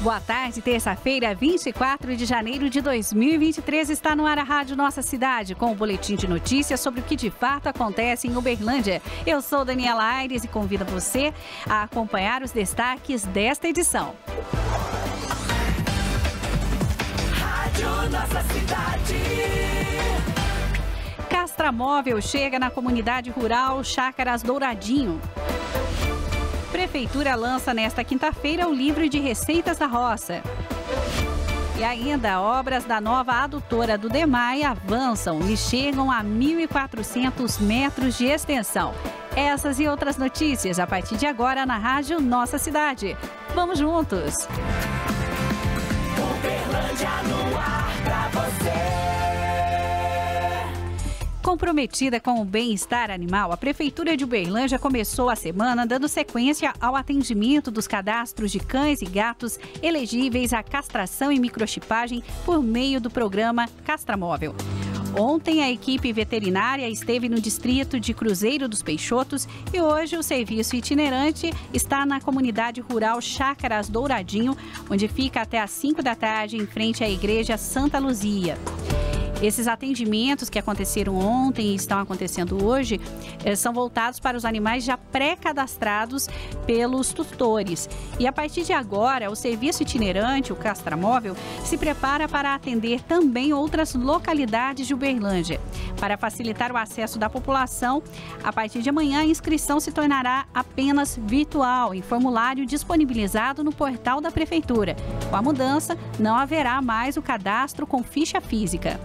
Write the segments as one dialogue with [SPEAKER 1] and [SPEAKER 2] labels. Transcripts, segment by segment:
[SPEAKER 1] Boa tarde, terça-feira, 24 de janeiro de 2023. Está no ar a Rádio Nossa Cidade, com o boletim de notícias sobre o que de fato acontece em Uberlândia. Eu sou Daniela Aires e convido você a acompanhar os destaques desta edição.
[SPEAKER 2] Rádio Nossa Cidade.
[SPEAKER 1] Castramóvel chega na comunidade rural Chácaras Douradinho. Prefeitura lança nesta quinta-feira o livro de receitas da roça. E ainda, obras da nova adutora do DEMAI avançam e chegam a 1.400 metros de extensão. Essas e outras notícias a partir de agora na Rádio Nossa Cidade. Vamos juntos!
[SPEAKER 2] Uberlândia no ar pra você.
[SPEAKER 1] Comprometida com o bem-estar animal, a Prefeitura de Uberlândia começou a semana dando sequência ao atendimento dos cadastros de cães e gatos elegíveis à castração e microchipagem por meio do programa Castramóvel. Ontem, a equipe veterinária esteve no distrito de Cruzeiro dos Peixotos e hoje o serviço itinerante está na comunidade rural Chácaras Douradinho, onde fica até às 5 da tarde em frente à Igreja Santa Luzia. Esses atendimentos que aconteceram ontem e estão acontecendo hoje são voltados para os animais já pré-cadastrados pelos tutores. E a partir de agora, o serviço itinerante, o Castramóvel, se prepara para atender também outras localidades de Uberlândia. Para facilitar o acesso da população, a partir de amanhã a inscrição se tornará apenas virtual, em formulário disponibilizado no portal da Prefeitura. Com a mudança, não haverá mais o cadastro com ficha física.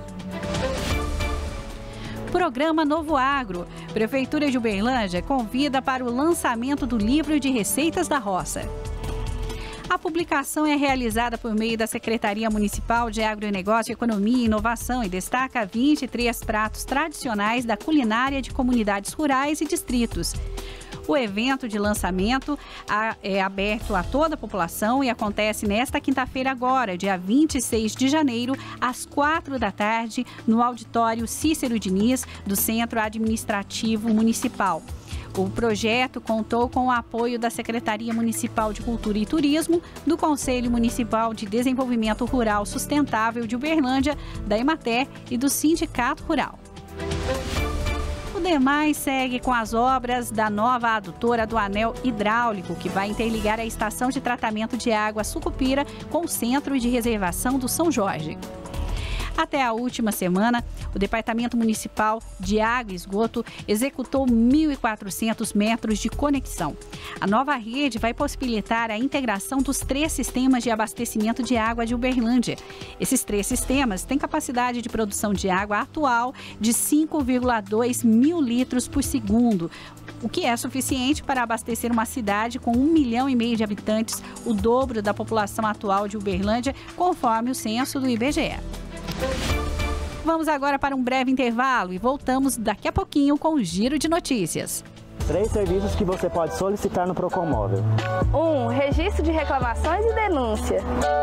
[SPEAKER 1] Programa Novo Agro. Prefeitura de Uberlândia convida para o lançamento do livro de receitas da roça. A publicação é realizada por meio da Secretaria Municipal de Agronegócio, Economia e Inovação e destaca 23 pratos tradicionais da culinária de comunidades rurais e distritos. O evento de lançamento é aberto a toda a população e acontece nesta quinta-feira agora, dia 26 de janeiro, às 4 da tarde, no auditório Cícero Diniz, do Centro Administrativo Municipal. O projeto contou com o apoio da Secretaria Municipal de Cultura e Turismo, do Conselho Municipal de Desenvolvimento Rural Sustentável de Uberlândia, da Emater e do Sindicato Rural. O DEMAI segue com as obras da nova adutora do anel hidráulico, que vai interligar a estação de tratamento de água Sucupira com o Centro de Reservação do São Jorge. Até a última semana, o Departamento Municipal de Água e Esgoto executou 1.400 metros de conexão. A nova rede vai possibilitar a integração dos 3 sistemas de abastecimento de água de Uberlândia. Esses 3 sistemas têm capacidade de produção de água atual de 5,2 mil litros por segundo, o que é suficiente para abastecer uma cidade com 1,5 milhão de habitantes, o dobro da população atual de Uberlândia, conforme o censo do IBGE. Vamos agora para um breve intervalo e voltamos daqui a pouquinho com o Giro de Notícias.
[SPEAKER 3] 3 serviços que você pode solicitar no Procomóvel.
[SPEAKER 4] 1. Registro de reclamações e denúncia.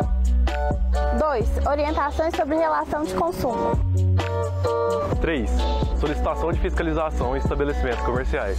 [SPEAKER 4] 2. Orientações sobre relação de consumo.
[SPEAKER 5] 3. Solicitação de fiscalização em estabelecimentos comerciais.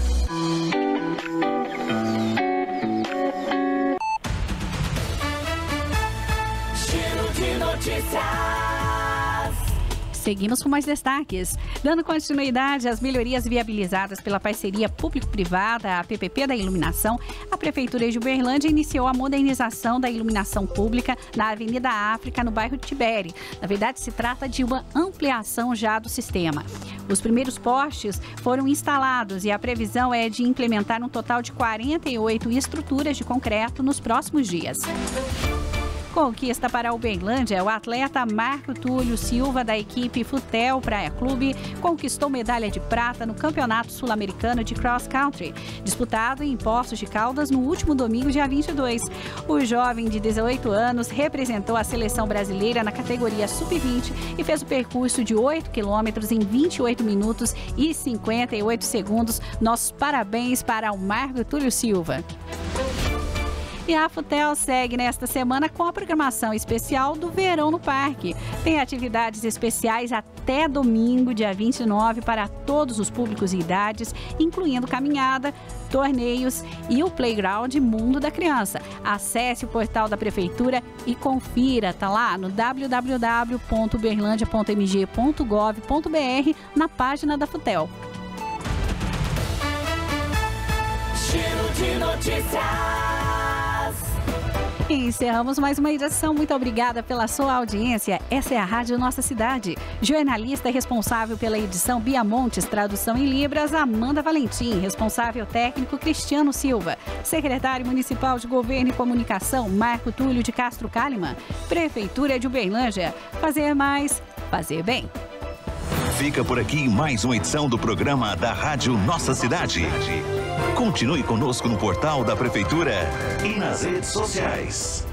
[SPEAKER 2] Giro de Notícias.
[SPEAKER 1] Seguimos com mais destaques. Dando continuidade às melhorias viabilizadas pela parceria público-privada, a PPP da Iluminação, a Prefeitura de Uberlândia iniciou a modernização da iluminação pública na Avenida África, no bairro Tibere. Na verdade, se trata de uma ampliação já do sistema. Os primeiros postes foram instalados e a previsão é de implementar um total de 48 estruturas de concreto nos próximos dias. Conquista para Uberlândia, o atleta Marco Túlio Silva, da equipe Futel Praia Clube, conquistou medalha de prata no Campeonato Sul-Americano de Cross Country, disputado em Poços de Caldas no último domingo, dia 22. O jovem de 18 anos representou a seleção brasileira na categoria Sub-20 e fez o percurso de 8 quilômetros em 28 minutos e 58 segundos. Nossos parabéns para o Marco Túlio Silva. E a Futel segue nesta semana com a programação especial do Verão no Parque. Tem atividades especiais até domingo, dia 29, para todos os públicos e idades, incluindo caminhada, torneios e o Playground Mundo da Criança. Acesse o portal da Prefeitura e confira, tá lá no www.uberlandia.mg.gov.br na página da Futel.
[SPEAKER 2] Giro de notícias.
[SPEAKER 1] E encerramos mais uma edição. Muito obrigada pela sua audiência. Essa é a Rádio Nossa Cidade. Jornalista responsável pela edição Bia Montes, tradução em Libras, Amanda Valentim. Responsável técnico Cristiano Silva. Secretário Municipal de Governo e Comunicação, Marco Túlio de Castro Kalimann. Prefeitura de Uberlândia. Fazer mais, fazer bem.
[SPEAKER 6] Fica por aqui mais uma edição do programa da Rádio Nossa Cidade. Continue conosco no portal da Prefeitura e nas redes sociais.